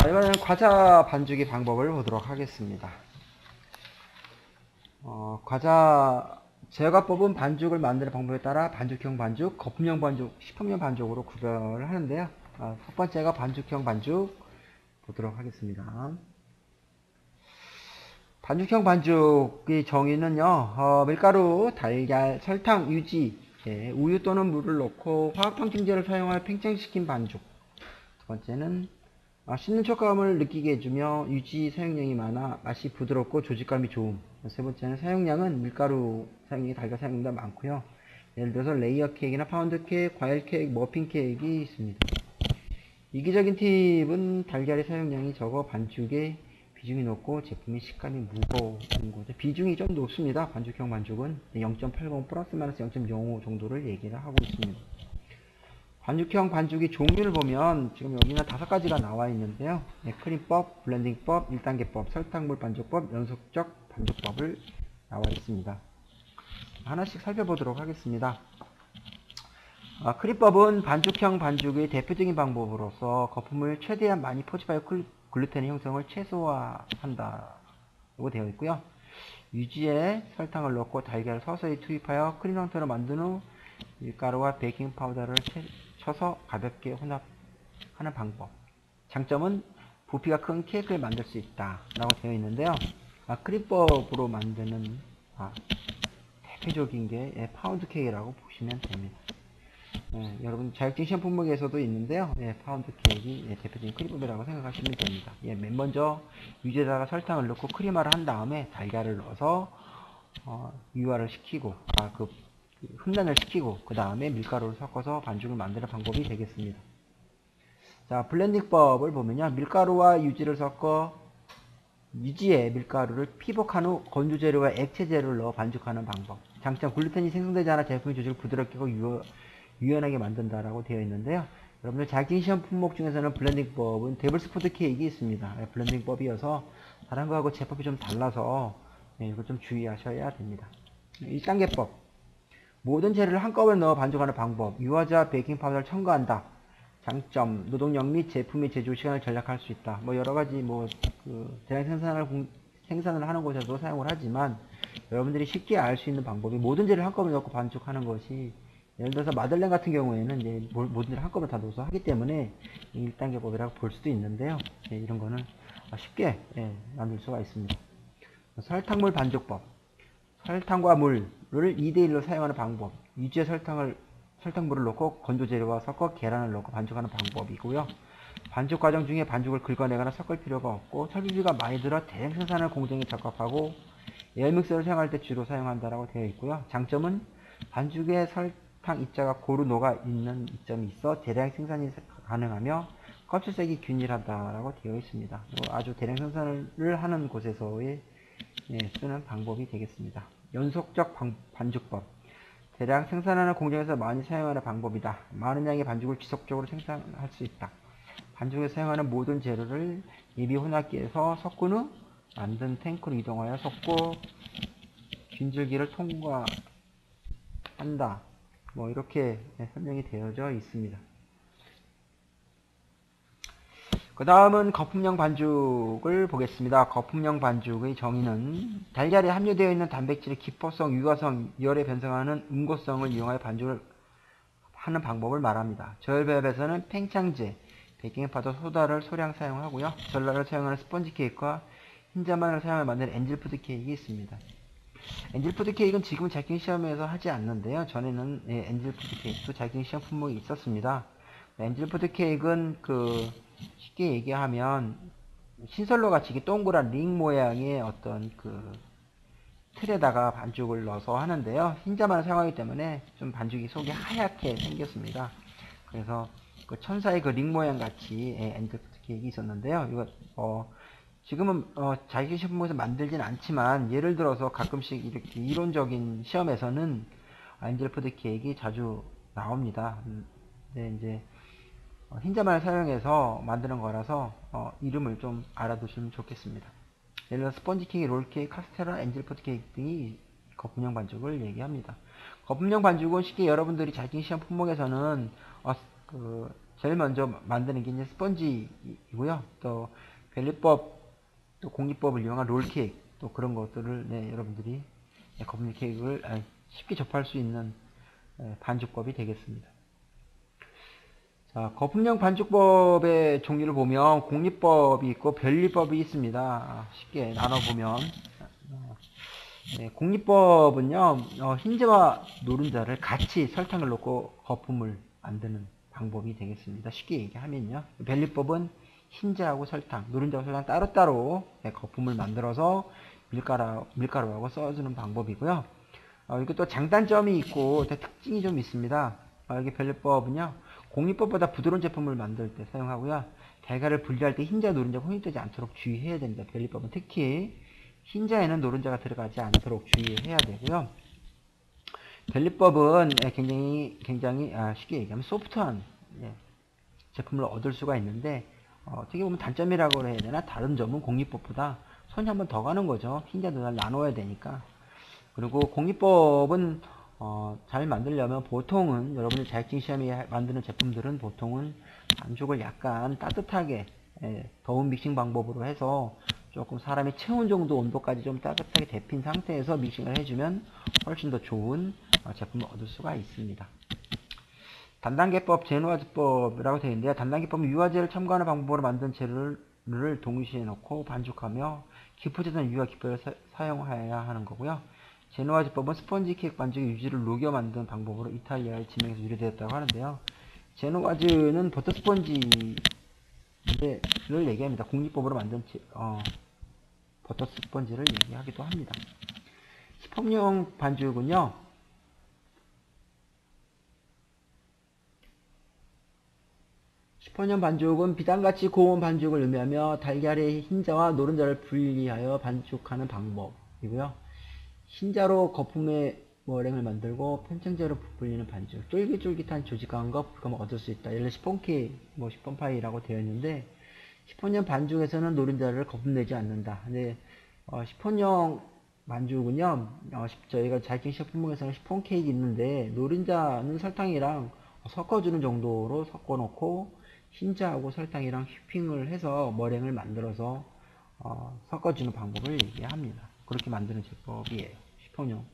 이번에는 과자 반죽의 방법을 보도록 하겠습니다. 제가 뽑은 반죽을 만드는 방법에 따라 반죽형 반죽, 거품형 반죽, 식품형 반죽으로 구별을 하는데요. 첫 번째가 반죽형 반죽 보도록 하겠습니다. 반죽형 반죽의 정의는요, 밀가루, 달걀, 설탕, 유지, 우유 또는 물을 넣고 화학항생제를 사용하여 팽창시킨 반죽. 두 번째는 씹는 촉감을 느끼게 해주며 유지 사용량이 많아 맛이 부드럽고 조직감이 좋음. 세 번째는 사용량은 밀가루 사용량이 달걀 사용량보다 많고요. 예를 들어서 레이어 케이크나 파운드 케이크, 과일 케이크, 머핀 케이크가 있습니다. 이기적인 팁은 달걀의 사용량이 적어 반죽에 비중이 높고 제품의 식감이 무거운 거죠. 비중이 좀 높습니다. 반죽형 반죽은 0.80 플러스 마이너스 0.05 정도를 얘기를 하고 있습니다. 반죽형 반죽의 종류를 보면 지금 여기는 5가지가 나와 있는데요. 크림법, 블렌딩법, 1단계법, 설탕물 반죽법, 연속적 반죽법을 나와 있습니다. 하나씩 살펴보도록 하겠습니다. 크림법은 반죽형 반죽의 대표적인 방법으로서 거품을 최대한 많이 포집하여 글루텐의 형성을 최소화한다고 되어 있고요. 유지에 설탕을 넣고 달걀을 서서히 투입하여 크림 형태로 만든 후 밀가루와 베이킹 파우더를 쳐서 가볍게 혼합하는 방법. 장점은 부피가 큰 케이크를 만들 수 있다 라고 되어 있는데요. 크림법으로 만드는 대표적인 게 파운드 케이크라고 보시면 됩니다. 여러분 자격증 시험 품목에서도 있는데요. 파운드 케이크 대표적인 크림법이라고 생각하시면 됩니다. 맨 먼저 유지에다가 설탕을 넣고 크림화를 한 다음에 달걀을 넣어서 유화를 시키고 흡란을 시키고 그 다음에 밀가루를 섞어서 반죽을 만드는 방법이 되겠습니다. 자, 블렌딩법을 보면요. 밀가루와 유지를 섞어 유지에 밀가루를 피복한 후 건조 재료와 액체 재료를 넣어 반죽하는 방법. 장점, 글루텐이 생성되지 않아 제품의 조직을 부드럽게 하고 유연하게 만든다라고 되어 있는데요. 여러분들 자격증 시험 품목 중에서는 블렌딩법은 데블스푸드 케이크가 있습니다. 블렌딩법이어서 다른 거하고 제법이 좀 달라서 이거 좀 주의하셔야 됩니다. 1단계법. 모든 재료를 한꺼번에 넣어 반죽하는 방법. 유화자, 베이킹 파우더를 첨가한다. 장점, 노동력 및 제품의 제조 시간을 절약할 수 있다. 여러가지 대량 생산을 하는 곳에서 사용을 하지만 여러분들이 쉽게 알 수 있는 방법이 모든 재료를 한꺼번에 넣고 반죽하는 것이, 예를 들어서 마들렌 같은 경우에는 이제 모든 재료를 한꺼번에 다 넣어서 하기 때문에 1단계법이라고 볼 수도 있는데요. 이런 거는 쉽게 만들 수가 있습니다. 설탕물 반죽법. 설탕과 물을 2대1로 사용하는 방법. 유지에 설탕물을 넣고 건조 재료와 섞어 계란을 넣고 반죽하는 방법이고요. 반죽 과정 중에 반죽을 긁어내거나 섞을 필요가 없고 설비비가 많이 들어 대량 생산할 공정에 적합하고 에어믹서를 사용할 때 주로 사용한다라고 되어 있고요. 장점은 반죽에 설탕 입자가 고루 녹아 있는 이점이 있어 대량 생산이 가능하며 껍질색이 균일하다라고 되어 있습니다. 아주 대량 생산을 하는 곳에서의 쓰는 방법이 되겠습니다. 연속적 반죽법. 대량 생산하는 공장에서 많이 사용하는 방법이다. 많은 양의 반죽을 지속적으로 생산할 수 있다. 반죽에 사용하는 모든 재료를 예비 혼합기에서 섞은 후 만든 탱크로 이동하여 섞고 균질기를 통과한다. 이렇게 설명이 되어져 있습니다. 그 다음은 거품형 반죽을 보겠습니다. 거품형 반죽의 정의는 달걀에 함유되어 있는 단백질의 기포성, 유화성, 열에 변성하는 응고성을 이용하여 반죽을 하는 방법을 말합니다. 저열배합에서는 팽창제, 베이킹파우더, 소다를 소량 사용하고요. 전라를 사용하는 스펀지 케이크와 흰자만을 사용하여 만드는 엔젤푸드 케이크가 있습니다. 엔젤푸드 케이크는 지금은 자격증 시험에서 하지 않는데요. 전에는 엔젤푸드 케이크도 자격증 시험 품목이 있었습니다. 엔젤푸드 케이크는 쉽게 얘기하면 신설로 같이 동그란 링 모양의 어떤 틀에다가 반죽을 넣어서 하는데요. 흰자만을 사용하기 때문에 좀 반죽이 속이 하얗게 생겼습니다. 그래서 천사의 링 모양 같이 엔젤푸드 케이크 있었는데요. 이거 지금은 자기 시험에서 만들진 않지만 예를 들어서 가끔씩 이렇게 이론적인 시험에서는 엔젤푸드 케이크 자주 나옵니다. 근데 이제 흰자만을 사용해서 만드는 거라서 이름을 좀 알아두시면 좋겠습니다. 예를 들어 스펀지 케이크, 롤 케이크, 카스테라, 엔젤푸드 케이크 등이 거품형 반죽을 얘기합니다. 거품형 반죽은 쉽게 여러분들이 자격증 시험 품목에서는 제일 먼저 만드는 게 이제 스펀지이고요. 또 벨리법, 또 공기법을 이용한 롤케이크, 또 그런 것들을 여러분들이 거품 케이크를 쉽게 접할 수 있는 반죽법이 되겠습니다. 자, 거품형 반죽법의 종류를 보면 공리법이 있고 변리법이 있습니다. 쉽게 나눠보면 공리법은요, 흰자와 노른자를 같이 설탕을 넣고 거품을 만드는 방법이 되겠습니다. 쉽게 얘기하면요. 변리법은 흰자하고 설탕, 노른자하고 설탕 따로따로 거품을 만들어서 밀가루하고 써주는 방법이고요. 이게 또 장단점이 있고 특징이 좀 있습니다. 이게 변리법은요, 공리법보다 부드러운 제품을 만들 때 사용하고요. 달걀을 분리할 때 흰자, 노른자가 혼입되지 않도록 주의해야 됩니다. 변리법은 특히 흰자에는 노른자가 들어가지 않도록 주의해야 되고요. 변리법은 굉장히 쉽게 얘기하면 소프트한 제품을 얻을 수가 있는데 어떻게 보면 단점이라고 해야 되나, 다른 점은 공리법보다 손이 한번 더 가는 거죠. 흰자, 노른자를 나눠야 되니까. 그리고 공리법은 잘 만들려면 보통은 여러분이 자격증 시험에 만드는 제품들은 보통은 반죽을 약간 따뜻하게 더운 믹싱 방법으로 해서 조금 사람이 체온 정도 온도까지 좀 따뜻하게 데핀 상태에서 믹싱을 해주면 훨씬 더 좋은 제품을 얻을 수가 있습니다. 단단계법, 제노와즈법이라고 되어 있는데요. 단단계법은 유화제를 첨가하는 방법으로 만든 재료를 동시에 넣고 반죽하며 기포제든 유화 기포를 사용해야 하는 거고요. 제노와즈법은 스펀지 케이크 반죽의 유지를 녹여 만든 방법으로 이탈리아의 지명에서 유래되었다고 하는데요. 제노와즈는 버터 스펀지를 얘기합니다. 공리법으로 만든 버터 스펀지를 얘기하기도 합니다. 시펌용 반죽은요, 시펌용 반죽은 비단같이 고운 반죽을 의미하며 달걀의 흰자와 노른자를 분리하여 반죽하는 방법이고요. 흰자로 거품의 머랭을 만들고 편층제로 부풀리는 반죽, 쫄깃쫄깃한 조직감과 부감을 얻을 수 있다. 예를 들어 시폰케이크, 시폰파이라고 되어 있는데, 시폰형 반죽에서는 노른자를 거품내지 않는다. 근데 시폰형 반죽은요, 저희가 자격증 시험 품목에서는 시폰케이크 있는데 노른자는 설탕이랑 섞어주는 정도로 섞어놓고 흰자하고 설탕이랑 휘핑을 해서 머랭을 만들어서 섞어주는 방법을 얘기합니다. 그렇게 만드는 제법이에요. 시폰형